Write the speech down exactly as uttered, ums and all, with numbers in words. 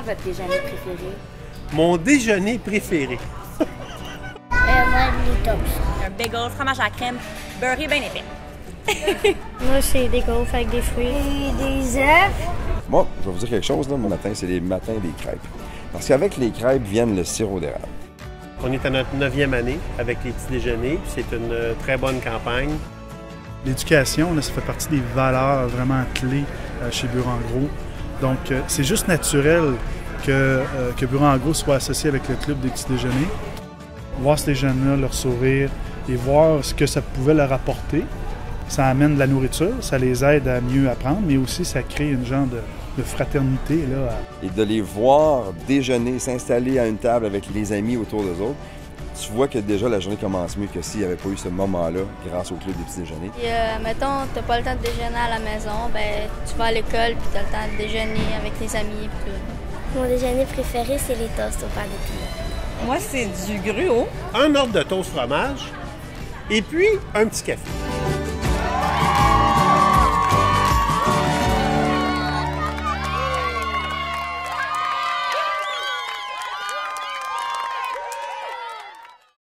votre déjeuner préféré? Mon déjeuner préféré? Euh, moi, les toasts. Un bagel, fromage à la crème, beurré bien épais. Moi, c'est des gaufres avec des fruits. Et des œufs. Moi, je vais vous dire quelque chose, là, mon matin, c'est les matins des crêpes. Parce qu'avec les crêpes viennent le sirop d'érable. On est à notre neuvième année avec les petits déjeuners, puis c'est une euh, très bonne campagne. L'éducation, là, ça fait partie des valeurs vraiment clés euh, chez Bureau en Gros. Donc, euh, c'est juste naturel que, euh, que Bureau en Gros soit associé avec le club des petits déjeuners. Voir ces jeunes-là, leur sourire et voir ce que ça pouvait leur apporter, ça amène de la nourriture, ça les aide à mieux apprendre, mais aussi ça crée une genre de, de fraternité. Là, à... Et de les voir déjeuner, s'installer à une table avec les amis autour d'eux autres, tu vois que déjà la journée commence mieux que s'il n'y avait pas eu ce moment-là grâce au club des petits déjeuners. Et euh, mettons, t'as pas le temps de déjeuner à la maison, ben tu vas à l'école puis t'as le temps de déjeuner avec tes amis puis tout. Mon déjeuner préféré, c'est les toasts au pain d'épices. Moi, c'est du gruau. Un ordre de toast fromage et puis un petit café.